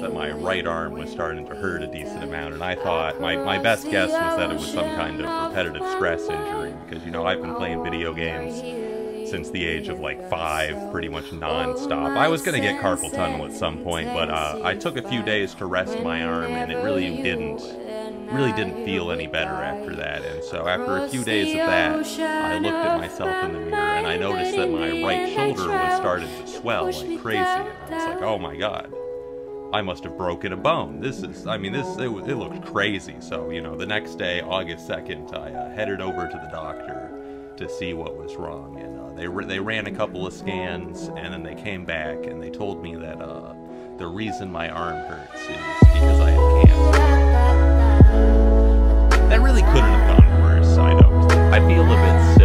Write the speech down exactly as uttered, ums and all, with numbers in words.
that my right arm was starting to hurt a decent amount, and I thought, my, my best guess was that it was some kind of repetitive stress injury, because, you know, I've been playing video games since the age of like five, pretty much non-stop. I was going to get carpal tunnel at some point, but uh, I took a few days to rest my arm, and it really didn't, really didn't feel any better after that. And so after a few days of that, I looked at myself in the mirror, and I noticed that my right shoulder was starting to swell like crazy. And I was like, oh my god, I must have broken a bone. This is, I mean, this, it, it looked crazy. So, you know, the next day, August second, I uh, headed over to the doctor to see what was wrong. And uh, they, they ran a couple of scans, and then they came back, and they told me that uh, the reason my arm hurts is because I had cancer. That really couldn't have gone worse, I don't. I feel a bit